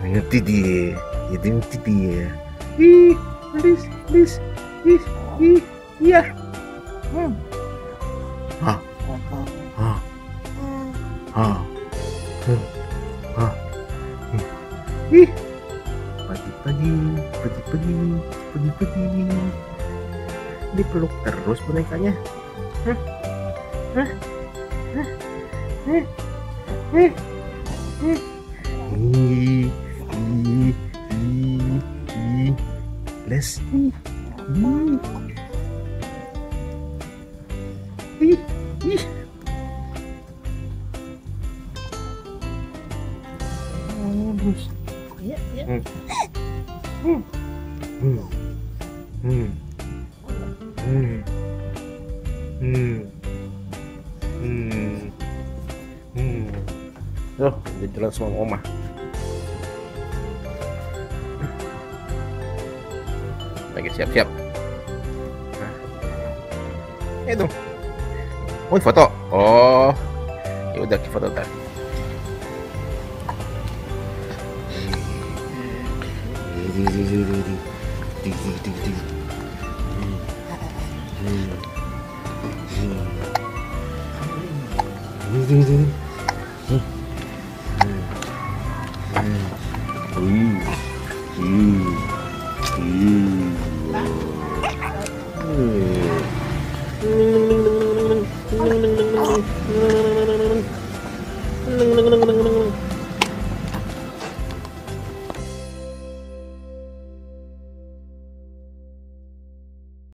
Ngerti dia, itu ngerti dia. Ih, please, ih, iya. Hah, hah, hah, hah. Ih, pagi-pagi, pagi-pagi. Dipeluk terus bonekanya. Hah, hah, hah, hah, hah, hah. Ih, ih, ih, ih. Les, ih, ih, ih. Terus. Iya, iya. Hmm. Hmm. Hmm. Hmm. Hmm. Hmm. Hmm. Oh, dia jalan sama Oma. Lagi siap-siap. Nah. Itu. Oh, foto. Oh, ya udah foto tadi.